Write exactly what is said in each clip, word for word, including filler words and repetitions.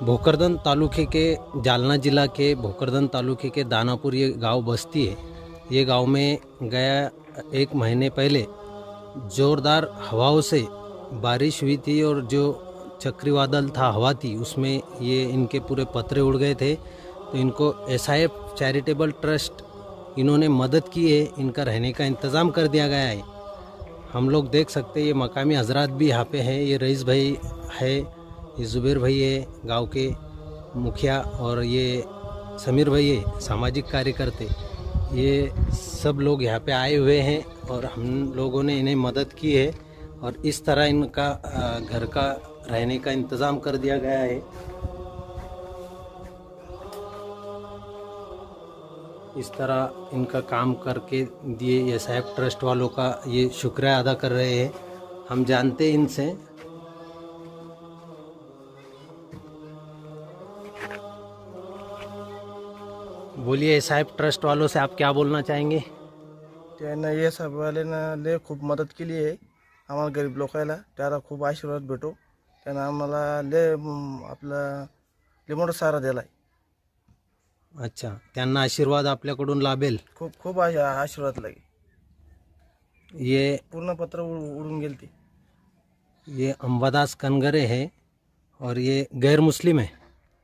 भोकरदन तालुके के जालना जिला के भोकरदन तालुके के दानापुर ये गांव बस्ती है। ये गांव में गया एक महीने पहले ज़ोरदार हवाओं से बारिश हुई थी और जो चक्रवादल था हवा थी उसमें ये इनके पूरे पत्रे उड़ गए थे। तो इनको S I F charitable trust इन्होंने मदद की है, इनका रहने का इंतज़ाम कर दिया गया है। हम लोग देख सकते हैं ये मकामी हजरात भी यहाँ पे हैं। ये रईस भाई है, ये जुबैर भाई है गांव के मुखिया, और ये समीर भाई है सामाजिक कार्यकर्ते। ये सब लोग यहाँ पे आए हुए हैं और हम लोगों ने इन्हें मदद की है और इस तरह इनका घर का रहने का इंतज़ाम कर दिया गया है। इस तरह इनका काम करके दिए एस आई एफ ट्रस्ट वालों का ये शुक्रिया अदा कर रहे हैं। हम जानते हैं इनसे। बोलिए, एस आई एफ ट्रस्ट वालों से आप क्या बोलना चाहेंगे? त्यांना ये सब वाले ना ले खूप मदत केली आहे आम्हाला गरीब लोकांना। त्याला खूप आशीर्वाद भेटो। त्यांना आम्हाला ले आपला ले मोठा सारा दिलाय। अच्छा, त्यांना आशीर्वाद आपल्याकडून लाभेल। खूप खूप आशीर्वाद लागे। ये पूर्ण पत्र उडून गेल ती। ये अंबादास कनगरे है और ये गैर मुस्लिम है।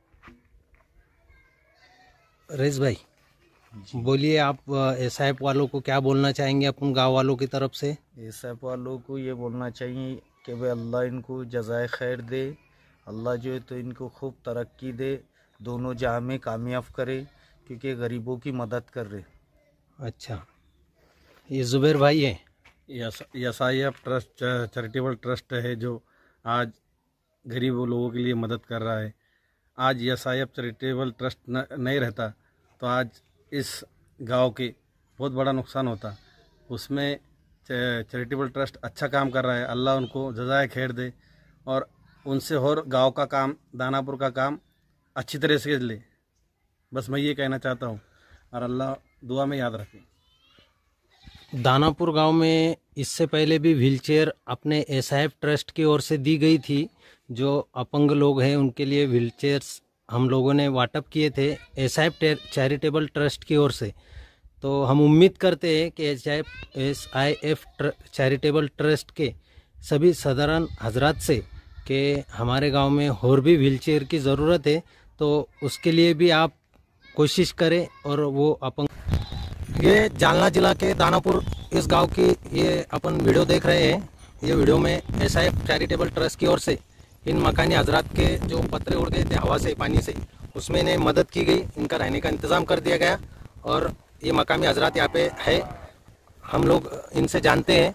रईस भाई बोलिए, आप एस आई एफ वालों को क्या बोलना चाहेंगे अपन गांव वालों की तरफ से? एस आई एफ वालों को ये बोलना चाहिए कि भाई अल्लाह इनको जज़ाए खैर दे। अल्लाह जो है तो इनको खूब तरक्की दे, दोनों जहाँ में कामयाब करे, क्योंकि गरीबों की मदद कर रहे। अच्छा, ये जुबैर भाई है। S I F trust charitable trust है जो आज गरीब लोगों के लिए मदद कर रहा है। आज S I F charitable trust न, नहीं रहता तो आज इस गांव के बहुत बड़ा नुकसान होता। उसमें चैरिटेबल ट्रस्ट अच्छा काम कर रहा है। अल्लाह उनको जज़ाए खैर दे और उनसे और गांव का काम, दानापुर का काम अच्छी तरह से ले। बस मैं ये कहना चाहता हूँ और अल्लाह दुआ में याद रखे। दानापुर गांव में इससे पहले भी व्हीलचेयर अपने एस आई एफ ट्रस्ट की ओर से दी गई थी। जो अपंग लोग हैं उनके लिए व्हीलचेयर्स हम लोगों ने वाटप किए थे S I F charitable trust की ओर से। तो हम उम्मीद करते हैं कि S I F charitable trust के सभी सदरन हजरात से कि हमारे गांव में और भी व्हीलचेयर की ज़रूरत है, तो उसके लिए भी आप कोशिश करें। और वो अपंग, ये जालना जिला के दानापुर इस गांव की ये अपन वीडियो देख रहे हैं। ये वीडियो में S I F charitable trust की ओर से इन मकानी हजरात के जो पत्रे उड़ गए थे हवा से, पानी से, उसमें इन्हें मदद की गई। इनका रहने का इंतज़ाम कर दिया गया और ये मकामी हजरात यहाँ पे है, हम लोग इनसे जानते हैं।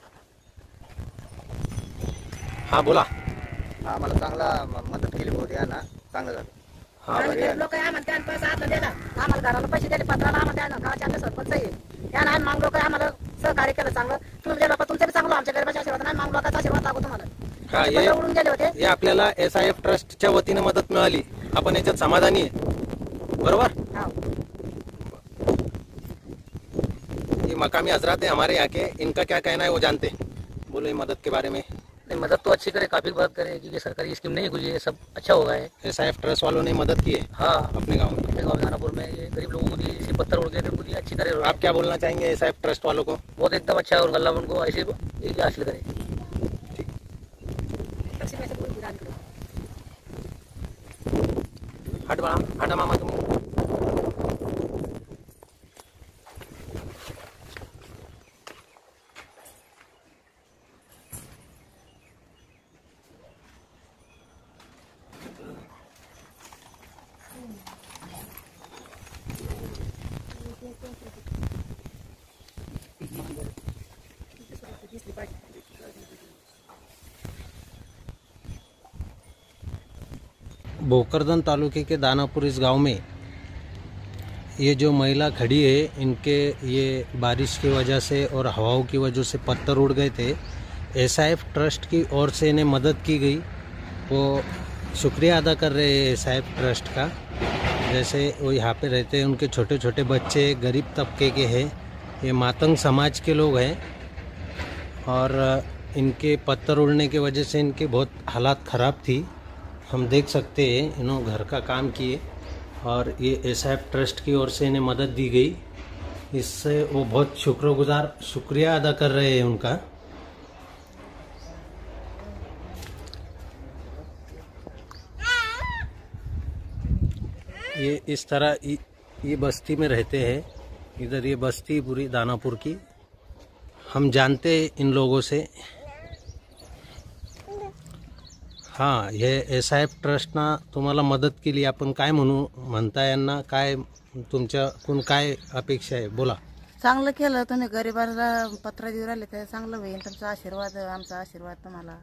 हाँ बोला। हाँ, मला चांगला मदत केली होती ना, चांगलं झालं। हाँ लोक आम्हाला पैसा हात दिला, आम्हाला घराला पैसे दिले, पत्राला आम्हाला गावाच्या आमचे सरपंच आहे या नाही मागलो काय आम्हाला सहकार्य केलं चांगलं। तुमचे लोक तुमचे चांगलं, आमच्या गरीबाच्या आशीर्वाद नाही मागलो, त्याचा आशीर्वाद लागो तुम्हाला। हा, ये उडून गेले होते। ये आपल्याला एस आई एफ ट्रस्टच्या वतीने मदत मिळाली, आपण याच्यात समाधानी आहे, बरोबर? ये मकामी हजरात है हमारे यहाँ के, इनका क्या कहना है वो जानते हैं। बोले मदद के बारे में। नहीं, मदद तो अच्छी करे, काफी मदद करे, क्योंकि सरकारी स्कीम नहीं खुली है, सब अच्छा होगा है। एस आई एफ ट्रस्ट वालों ने मदद की है। हाँ, अपने गाँव में, अपने गाँव दानापुर में ये गरीब लोगों को दिए, इसी पत्थर उड़ गए थे, उनको दिए, अच्छी तरह। आप क्या बोलना चाहेंगे एस आई एफ ट्रस्ट वालों को? बहुत एकदम अच्छा है और अल्लाह उनको ऐसे हासिल करे। हट बड़ा हटा मामा तुम। भोकरदन तालुके के दानापुर इस गांव में ये जो महिला खड़ी है, इनके ये बारिश की वजह से और हवाओं की वजह से पत्थर उड़ गए थे। एस आई एफ ट्रस्ट की ओर से इन्हें मदद की गई, वो शुक्रिया अदा कर रहे हैं एस आई एफ ट्रस्ट का। जैसे वो यहाँ पे रहते हैं, उनके छोटे छोटे बच्चे गरीब तबके के हैं, ये मातंग समाज के लोग हैं और इनके पत्थर उड़ने की वजह से इनकी बहुत हालात ख़राब थी हम देख सकते हैं इन्होंने घर का काम किए और ये एसआईएफ ट्रस्ट की ओर से इन्हें मदद दी गई। इससे वो बहुत शुक्रगुजार शुक्रिया अदा कर रहे हैं उनका। ये इस तरह ये बस्ती में रहते हैं, इधर ये बस्ती पूरी दानापुर की। हम जानते हैं इन लोगों से। हां, हे एसआईएफ ट्रस्ट ना तुम्हाला मदत केली, आपण काय म्हणू म्हणता, यांना काय तुमच्याकडून काय अपेक्षा आहे, बोला. चांगलं केलं तुम्ही, गरीबाला पत्र देऊ राहिले ते चांगलं होईल. तुमचा आशीर्वाद, आमचा आशीर्वाद तुम्हाला.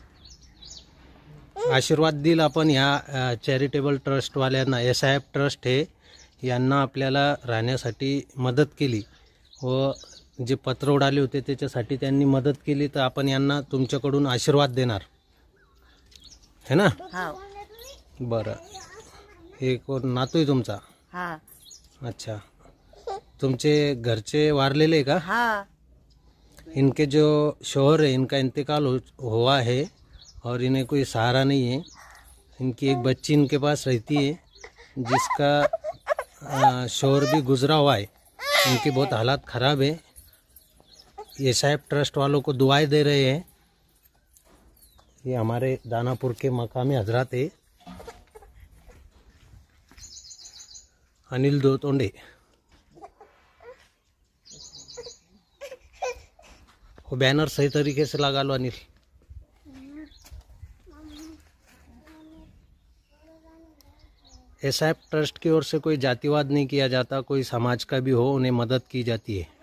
आशीर्वाद दिला आपण ह्या चॅरिटेबल ट्रस्टवाल्यांना. एसआईएफ ट्रस्ट हे यांना आपल्याला राहण्यासाठी मदत केली व जे पत्र उडाले होते त्याच्यासाठी त्यांनी मदत केली, तर आपण यांना तुमच्याकडून आशीर्वाद देणार है ना. हा बरं, हे कोण नातू आहे तुमचा? हा. अच्छा, तुमचे घरचे वारलेले है का? हाँ. इनके जो शौहर है, इनका इंतकाल हो, हुआ है और इन्हें कोई सहारा नहीं है। इनकी एक बच्ची इनके पास रहती है जिसका शौहर भी गुजरा हुआ है। इनकी बहुत हालात ख़राब है। एसआईएफ ट्रस्ट वालों को दुआएं दे रहे हैं। ये हमारे दानापुर के मकामी हजरात है, अनिल दोतोंडे। वो बैनर सही तरीके से लगा लो अनिल। एसआईएफ ट्रस्ट की ओर से कोई जातिवाद नहीं किया जाता, कोई समाज का भी हो उन्हें मदद की जाती है।